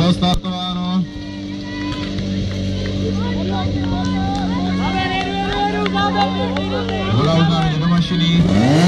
Bylo startováno. Voda už nám jde do mašiny.